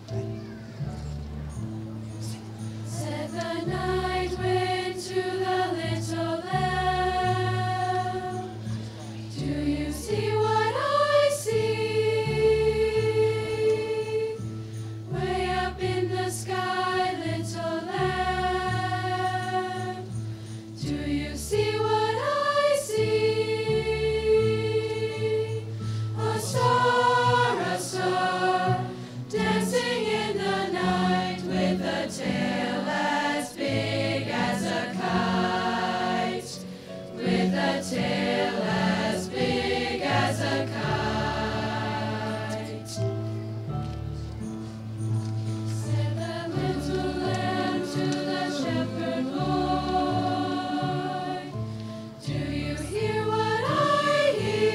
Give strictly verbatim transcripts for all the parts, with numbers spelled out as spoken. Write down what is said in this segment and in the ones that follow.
Said the night wind to the little lamb, do you see what I see? Way up in the sky, little lamb, do you see what I see? A star, a star, dancing in the night with a tail as big as a kite, with a tail as big as a kite. Said the little lamb to the shepherd boy, do you hear what I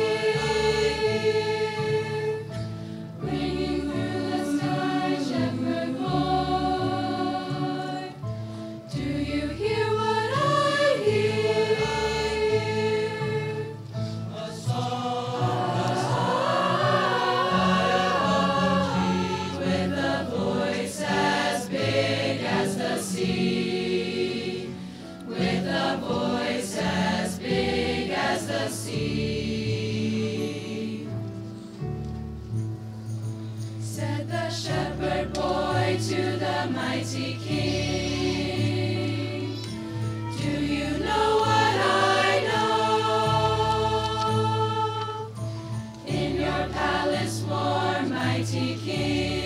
hear? Ringing through the sky, shepherd boy, do you hear what I hear? A song with a voice as big as the sea, with a voice as big as the sea. Said the shepherd boy to the mighty king, do you know what I know? In your palace warm, mighty king,